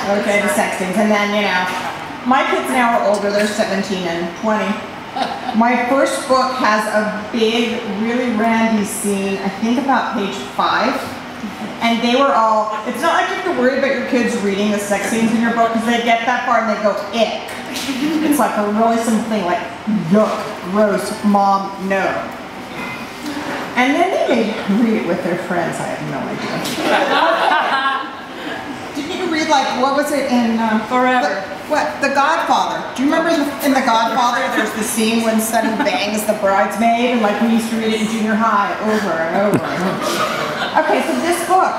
Okay, the sex scenes. And then, you know, my kids now are older, they're 17 and 20. My first book has a big, really randy scene, I think about page 5. And they were all, it's not like you have to worry about your kids reading the sex scenes in your book because they get that far and they go, ick. It's like a really simple thing like, yuck, gross, mom, no. And then they may read it with their friends, I have no idea. Didn't you read like, what was it in Forever. The Godfather. Do you remember in The Godfather there's the scene when Sonny bangs the bridesmaid and like we used to read it in junior high over and over and over. Okay, so this book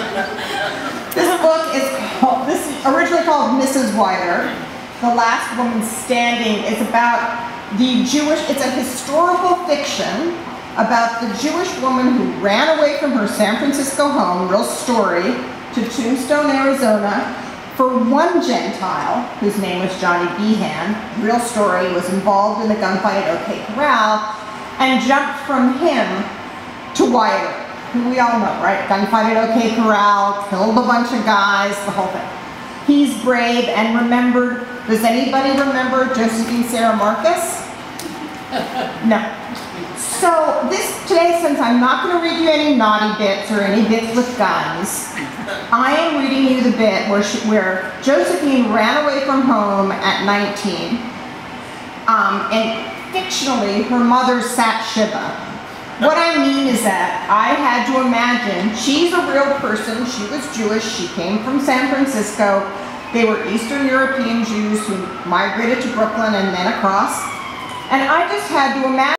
is called, this is originally called Mrs. Whiter, The Last Woman Standing. It's about the Jewish, it's a historical fiction about the Jewish woman who ran away from her San Francisco home, real story, to Tombstone, Arizona, for one Gentile, whose name was Johnny Behan, real story, was involved in the gunfight at OK Corral, and jumped from him to Whiter, who we all know, right? Gunfight at OK Corral, killed a bunch of guys, the whole thing. He's brave and remembered. Does anybody remember Josephine Sarah Marcus? No. So today, since I'm not going to read you any naughty bits or any bits with guns, I am reading you the bit where Josephine ran away from home at 19, and fictionally her mother sat Shiva. What I mean is that I had to imagine she's a real person, she was Jewish, she came from San Francisco, they were Eastern European Jews who migrated to Brooklyn and then across, and I just had to imagine